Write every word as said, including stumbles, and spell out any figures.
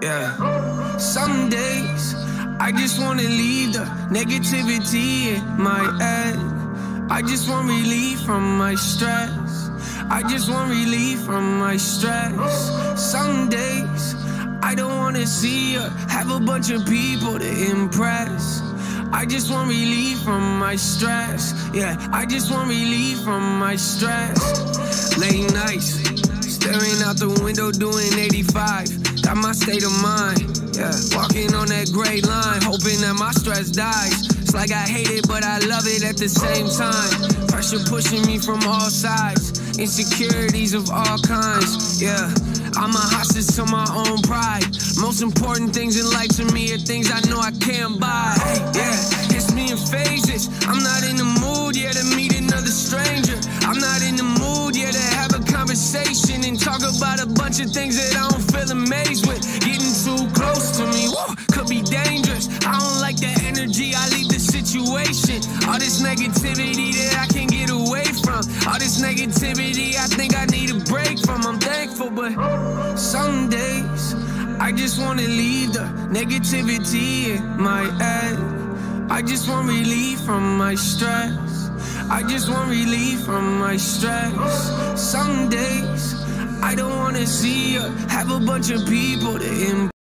Yeah. Some days I just wanna leave the negativity in my head. I just want relief from my stress. I just want relief from my stress. Some days I don't wanna see you have a bunch of people to impress. I just want relief from my stress. Yeah, I just want relief from my stress. Late nights, staring out the window doing eighty-five. Got my state of mind. Yeah, walking on that gray line, hoping that my stress dies. It's like I hate it, but I love it at the same time. Pressure pushing me from all sides. Insecurities of all kinds. Yeah, I'm a hostage to my own pride. Most important things in life to me are things I know I can't buy. Yeah, it's me in phases. I'm not in the mood yet to meet another stranger. I'm not in the mood yet to have a conversation and talk about a bunch of things that I don't feel amazed with. Getting too close to me, whoa, could be dangerous. I don't like that energy, I leave the situation. All this negativity that I can't get away from. All this negativity I think I need a break from. I'm thankful, but some days I just wanna leave the negativity in my head. I just want relief from my stress. I just want relief from my stress. Some days I don't wanna see you have a bunch of people to impress.